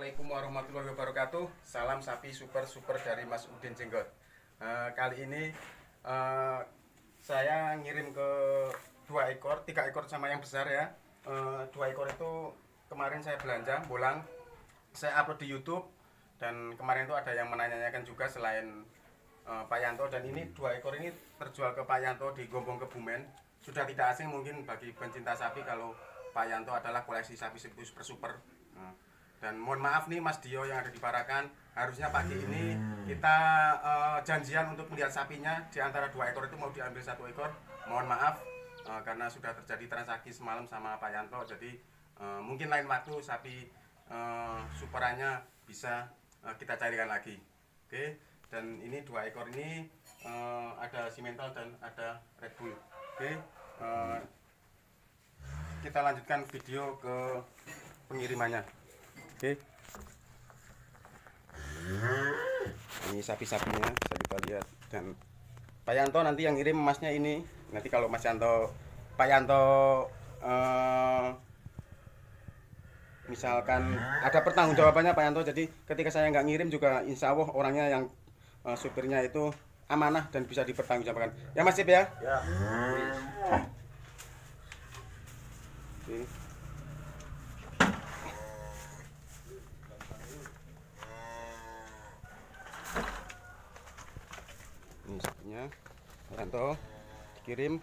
Assalamualaikum warahmatullahi wabarakatuh. Salam sapi super dari Mas Udin Jenggot. Kali ini saya ngirim ke 2 ekor, 3 ekor sama yang besar ya. 2 ekor itu kemarin saya belanja bolang, saya upload di YouTube, dan kemarin itu ada yang menanyakan juga selain Pak Yanto, dan ini 2 ekor ini terjual ke Pak Yanto di Gombong Kebumen. Sudah tidak asing mungkin bagi pencinta sapi kalau Pak Yanto adalah koleksi sapi super. Dan mohon maaf nih Mas Dio yang ada di Parakan, harusnya pagi ini kita janjian untuk melihat sapinya. Di antara 2 ekor itu mau diambil 1 ekor. Mohon maaf karena sudah terjadi transaksi semalam sama Pak Yanto. Jadi mungkin lain waktu sapi superannya bisa kita carikan lagi. Oke. Dan ini 2 ekor ini ada simental dan ada Red Bull. Oke. Kita lanjutkan video ke pengirimannya. Oke. Ini sapi-sapinya bisa kita lihat, dan Pak Yanto nanti yang ngirim emasnya ini. Nanti kalau Pak Yanto misalkan ada pertanggungjawabannya Pak Yanto, jadi ketika saya nggak ngirim juga insya Allah orangnya yang supirnya itu amanah dan bisa dipertanggungjawabkan ya Mas Cip ya. Ya. Oke. Ini sapinya Yanto dikirim.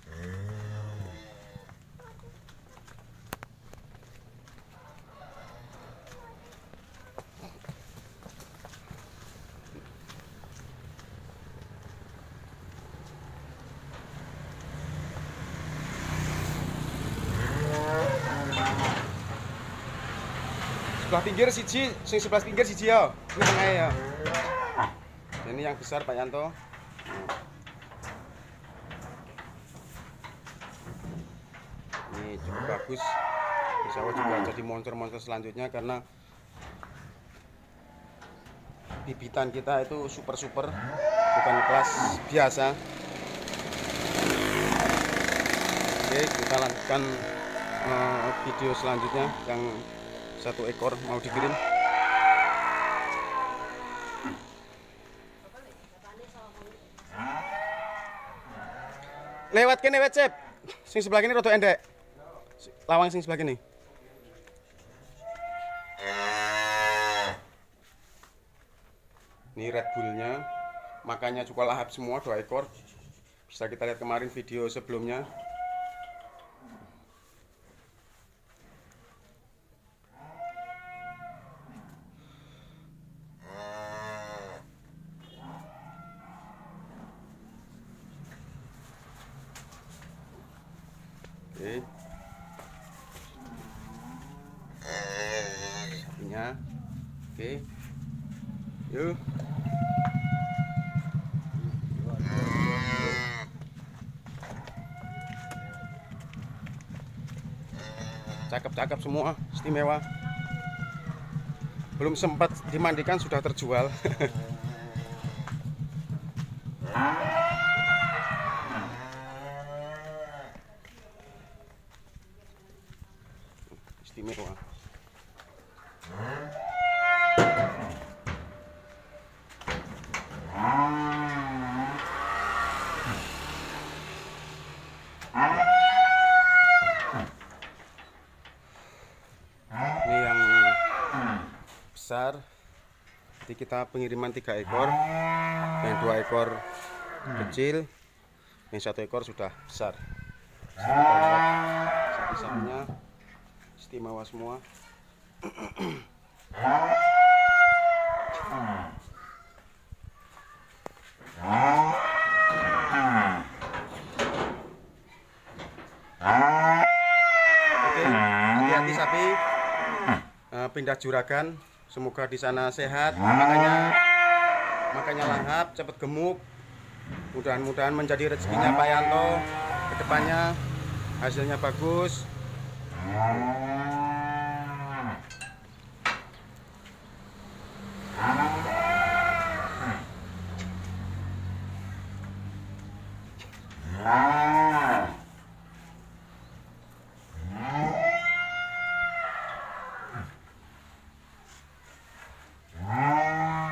Sebelah pinggir siji, sing sebelah pinggir siji ya. Ini tengah ya. Ini yang besar Pak Yanto. Ini cukup bagus. Insya Allah juga jadi monster selanjutnya karena bibitan kita itu super, bukan kelas biasa. Oke, kita lanjutkan video selanjutnya yang 1 ekor mau dikirim. Lewat kene wet Cep. Sing sebelah kene rada endek. Lawang sing sebelah kene. Ini Red Bullnya, makanya juga lahap semua 2 ekor. Bisa kita lihat kemarin video sebelumnya. Oke. Sapinya. Oke. Yuk. Cakep semua, istimewa. Belum sempat dimandikan sudah terjual. Istimewa. Ini yang besar. Jadi kita pengiriman 3 ekor, yang 2 ekor kecil, yang 1 ekor sudah besar. Sapi-sapinya istimewa semua. Oke, hati-hati sapi pindah juragan. Semoga di sana sehat, makanya lahap, cepat gemuk. Mudah-mudahan menjadi rezekinya Pak Yanto ke depannya, hasilnya bagus.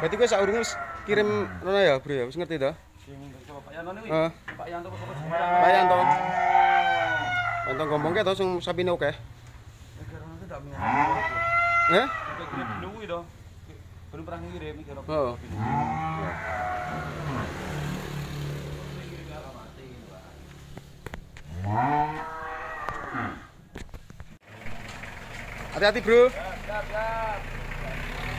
Berarti kowe saurunge wis kirim rono ya, Bro ya. Wis ngerti to? Pak Yanto kuwi. Heeh. Pak Yanto kok Pak Yanto. Yanto ngomongke to sing sapine oke. Karena itu ndak punya. Heh? Kirim dulu kuwi to. Belum pernah ngirim kira. Oh. Hati-hati, Bro. Siap, siap.